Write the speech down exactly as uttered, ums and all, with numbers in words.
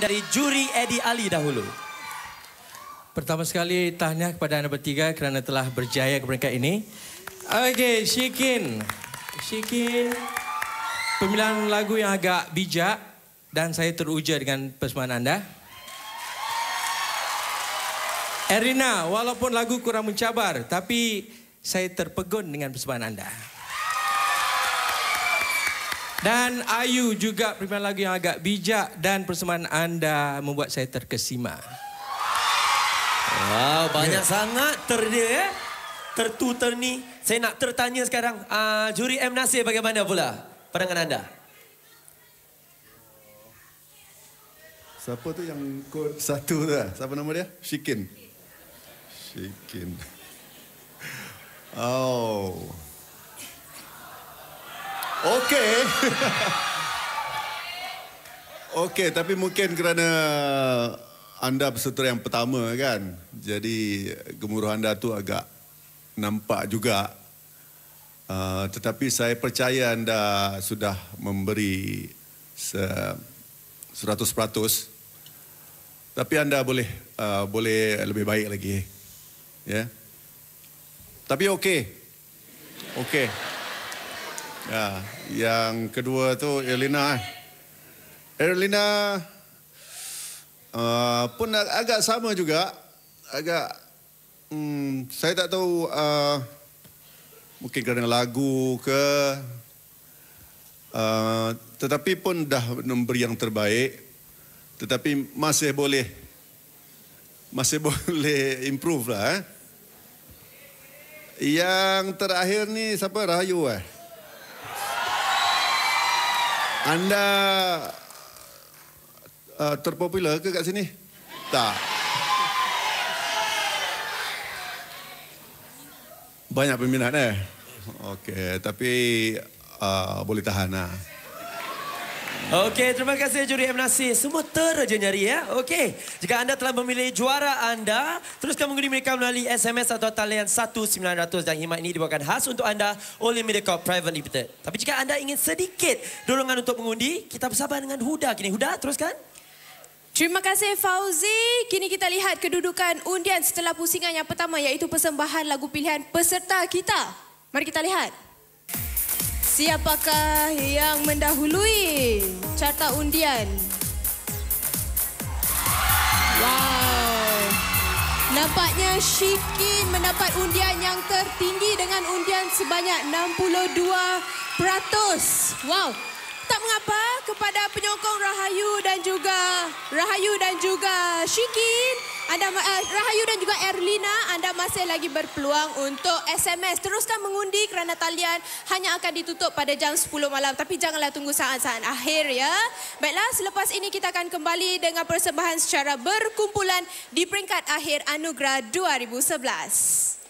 dari juri Eddie Ali dahulu. Pertama sekali, tahniah kepada anda bertiga kerana telah berjaya ke peringkat ini. Okey, Syikin. Syikin, pemilihan lagu yang agak bijak dan saya teruja dengan persembahan anda. Erlina, walaupun lagu kurang mencabar, tapi saya terpegun dengan persembahan anda. Dan Ayu juga pemilihan lagu yang agak bijak dan persembahan anda membuat saya terkesima. Wow, banyak yeah. sangat ter dia, eh? Tertuter ni. Saya nak tertanya sekarang, uh, juri M. Nasir bagaimana pula pandangan anda? Siapa tu yang kod satu tu? Siapa nama dia? Syikin. Syikin. Oh. Okey. Okey, tapi mungkin kerana anda peserta yang pertama kan. Jadi gemuruh anda tu agak nampak juga. Uh, tetapi saya percaya anda sudah memberi seratus peratus. Tapi anda boleh uh, boleh lebih baik lagi. Ya. Yeah. Tapi okey. Okey. Ya, yang kedua tu Erlina. Erlina uh, pun agak sama juga. Agak hmm, saya tak tahu uh, mungkin kerana lagu ke uh, tetapi pun dah memberi yang terbaik. Tetapi masih boleh masih boleh improve lah. Eh. Yang terakhir ni siapa? Rahayu eh? Anda uh, terpopular ke kat sini? Tak. Banyak peminat eh? Okey, tapi uh, boleh tahan lah. Okey, terima kasih juri M. Nasir. Semua ter je nyari ya. Okey, jika anda telah memilih juara anda, teruskan mengundi mereka melalui S M S atau talian satu sembilan kosong kosong dan khidmat ini dibawakan khas untuk anda oleh Mediacorp Private Limited. Tapi jika anda ingin sedikit dorongan untuk mengundi, kita bersama dengan Huda kini. Huda, teruskan. Terima kasih Fauzi. Kini kita lihat kedudukan undian setelah pusingan yang pertama iaitu persembahan lagu pilihan peserta kita. Mari kita lihat. Siapakah yang mendahului carta undian? Wow. Nampaknya Syikin mendapat undian yang tertinggi dengan undian sebanyak enam puluh dua peratus. Wow. Tak mengapa kepada penyokong Rahayu dan juga Rahayu dan juga Syikin, anda uh, Rahayu dan juga Erlina, anda masih lagi berpeluang untuk S M S. Teruskan mengundi kerana talian hanya akan ditutup pada jam sepuluh malam. Tapi janganlah tunggu saat-saat akhir ya. Baiklah, selepas ini kita akan kembali dengan persembahan secara berkumpulan di peringkat akhir Anugerah dua ribu sebelas.